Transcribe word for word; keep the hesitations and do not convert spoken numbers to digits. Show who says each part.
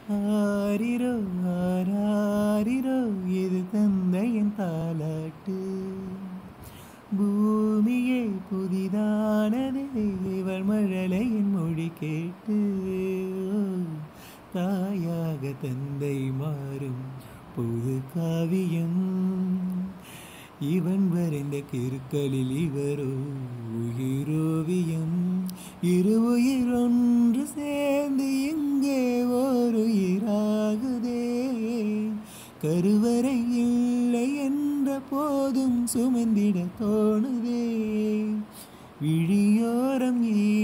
Speaker 1: ஆரிரோ ஆராரிரோ இது தந்தையின் தாலாட்டு. பூமியே புதிதானதே இவள் மழலையின் மொழி கேட்டு. தாயாக தந்தை மாறும் புது காவியம் இவன் வரைந்த கிருக்களில் இவரோ உயிரோவியம். இரு உயிர் ஒன்று சேர்ந்து இங்கே ஓர் உயிராகுதே. கருவறை இல்லை என்ற போதும் சுமந்திட தோணுதே. விழியோரம்